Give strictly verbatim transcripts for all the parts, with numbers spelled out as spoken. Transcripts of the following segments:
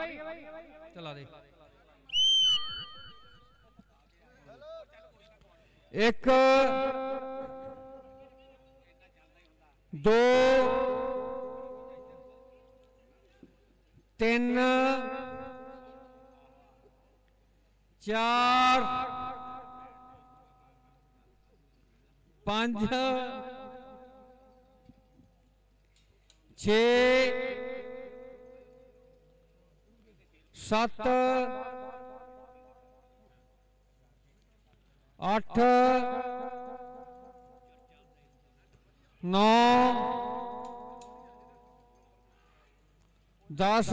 चला दे एक दो तीन चार पांच छे सत अठ नौ दस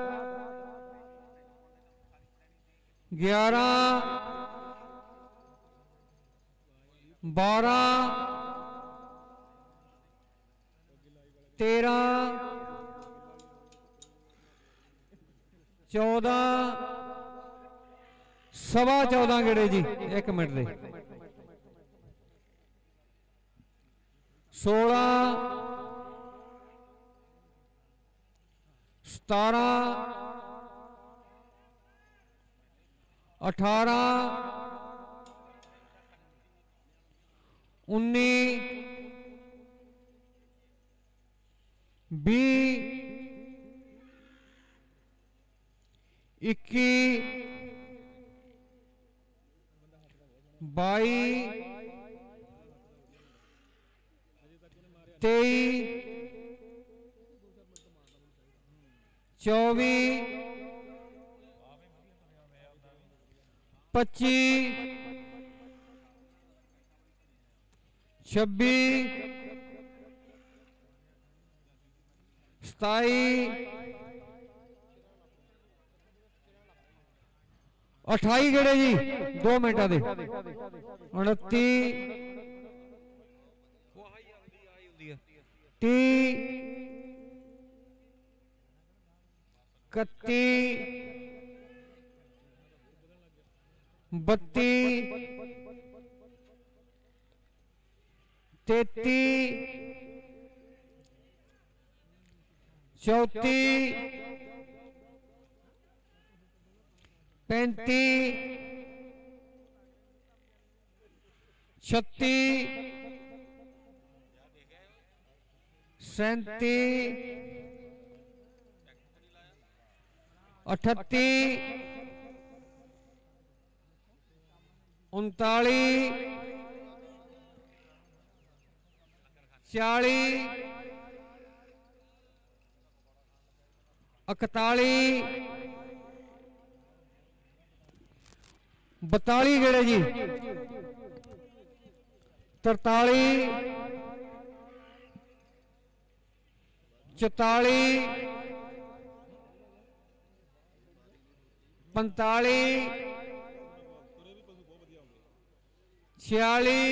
ग्यारह बारह तेरह चौदह सवा चौदह गेड़े जी एक मिनट दे सोलह सतारह अठारह उन्नीस भी इक्की बाई तेईस चौबीस पच्चीस छब्बीस सताई अठाई गेड़े जी दो मिनटा दे उनती ती कत्ती बत्ती तेती चौती पैंती छत्ती सैंती अठत्ती उनताली चाली इकताली बताली गेड़े जी तरताली चौताली पंताली छियाली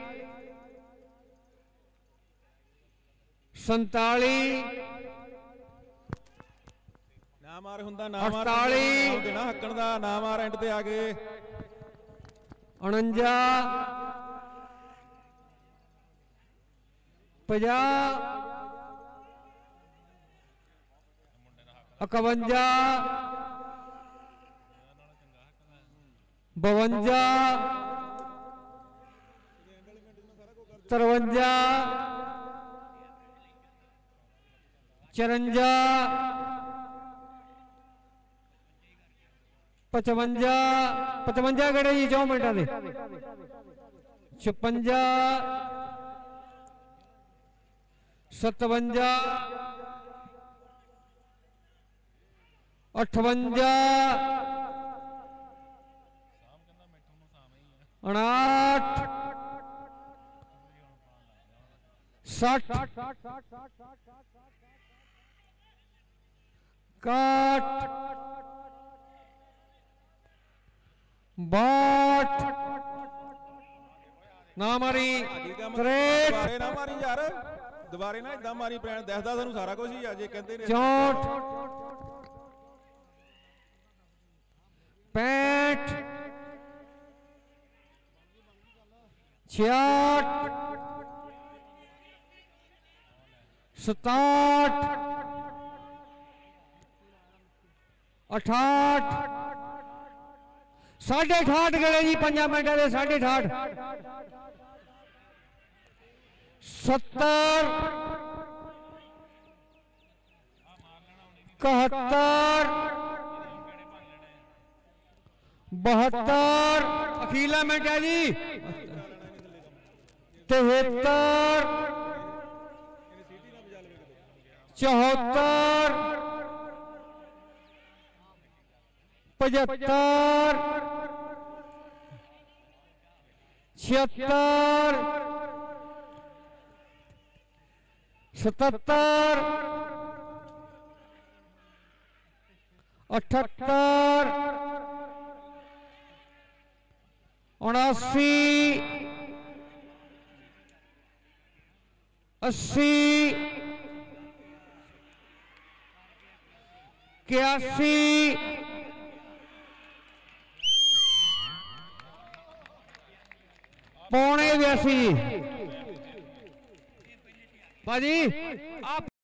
संताली ना मार हुंदा ना मार अड़ताली ना हक्कण दा ना मार एंड ते आ गए उनंजा पचास इकवंजा बवंजा तरवंजा चरंजा पचवंजा पचवंजा गड़े जी चौ मिनटा दे छप्पंजा सतवंजा अठवंजा उनाठ साठ काठ बाट ना मारी त्रेठ ना मारी यार दोबारे ना इदा मारी भैन दसदा सानू सारा कुछ ही अजे कहते ने चौठ पैंठ छियाठ सताठ अठाठ साढ़े अठाठ गए जी पंजा मिनटा के साढ़े अठाठ सत्तर कहत्तर बहत्तर अखीला मिनट है जी तिहत्तर चौहत्तर पचहत्तर छिहत्तर सतहत्तर अठहत्तर उनासी अस्सी इक्यासी पौने बयासी भाजी आप